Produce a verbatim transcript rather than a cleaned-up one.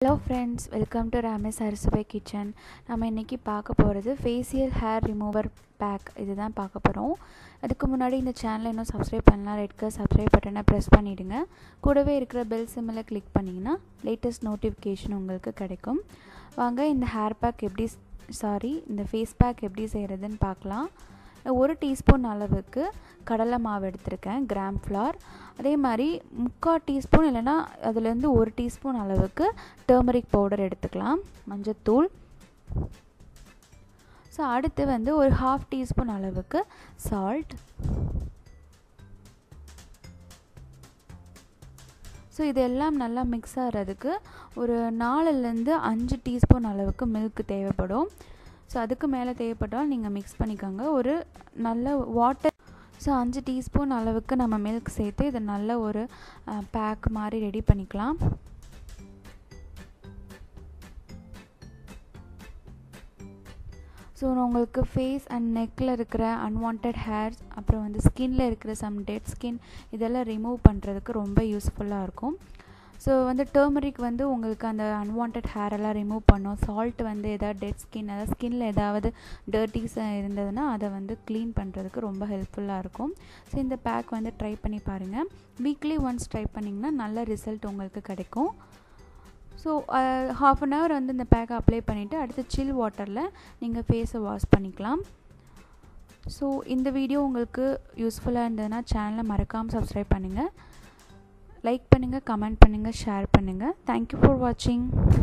Hello friends, welcome to Ramesh Arsubai Kitchen. நம்ம இன்னைக்கு பார்க்க போறது facial hair remover pack. இதுதான் பார்க்க போறோம். அதுக்கு முன்னாடி இந்த சேனலை இன்னும் subscribe பண்ணலாம், ரெட் கலர் subscribe பட்டனை press பண்ணிடுங்க. கூடவே இருக்கிற bell symbol-ஐ click பண்ணீங்கன்னா latest notification உங்களுக்கு கிடைக்கும். வாங்க இந்த hair pack எப்படி சாரி இந்த face pack எப்படி செய்யறதுன்னு பார்க்கலாம். ஒரு டீஸ்பூன் அளவுக்கு கடலை மாவு எடுத்துர்க்கேன், கிராம் ஃப்ளார். அதே மாதிரி முக்கால் டீஸ்பூன் இல்லைனா அதுலேருந்து ஒரு டீஸ்பூன் அளவுக்கு டர்மரிக் பவுடர் எடுத்துக்கலாம், மஞ்சத்தூள். ஸோ அடுத்து வந்து ஒரு ஹாஃப் டீஸ்பூன் அளவுக்கு சால்ட். ஸோ இதெல்லாம் நல்லா மிக்ஸ் ஆகிறதுக்கு ஒரு நாலுலேருந்து அஞ்சு டீஸ்பூன் அளவுக்கு மில்க் தேவைப்படும். ஸோ அதுக்கு மேலே தேவைப்பட்டால் நீங்கள் மிக்ஸ் பண்ணிக்கோங்க. ஒரு நல்ல வாட்டர் ஸோ அஞ்சு டீஸ்பூன் அளவுக்கு நம்ம மில்க் சேர்த்து இதை நல்ல ஒரு பேக் மாதிரி ரெடி பண்ணிக்கலாம். ஸோ உங்களுக்கு ஃபேஸ் அண்ட் நெக்கில் இருக்கிற அன்வான்ட் ஹேர்ஸ், அப்புறம் வந்து ஸ்கின்னில் இருக்கிற சம் டெட் ஸ்கின் இதெல்லாம் ரிமூவ் பண்ணுறதுக்கு ரொம்ப யூஸ்ஃபுல்லாக இருக்கும். ஸோ வந்து டர்மரிக் வந்து உங்களுக்கு அந்த அன்வான்ட் ஹேரெல்லாம் ரிமூவ் பண்ணும். சால்ட் வந்து எதாவது டெட் ஸ்கின், அதாவது ஸ்கின்னில் ஏதாவது டர்ட்டிஸ் இருந்ததுன்னா அதை வந்து க்ளீன் பண்ணுறதுக்கு ரொம்ப ஹெல்ப்ஃபுல்லாக இருக்கும். ஸோ இந்த பேக் வந்து ட்ரை பண்ணி பாருங்கள். வீக்லி ஒன்ஸ் ட்ரை பண்ணிங்கன்னா நல்ல ரிசல்ட் உங்களுக்கு கிடைக்கும். ஸோ ஹாஃப் அன் ஹவர் வந்து இந்த பேக்கை அப்ளை பண்ணிவிட்டு அடுத்து சில் வாட்டரில் நீங்கள் ஃபேஸை வாஷ் பண்ணிக்கலாம். ஸோ இந்த வீடியோ உங்களுக்கு யூஸ்ஃபுல்லாக இருந்ததுன்னா சேனலை மறக்காமல் சப்ஸ்கிரைப் பண்ணுங்கள், லைக் பண்ணுங்கள், கமெண்ட் பண்ணுங்கள், ஷேர் பண்ணுங்கள். தேங்க்யூ ஃபார் வாட்சிங்.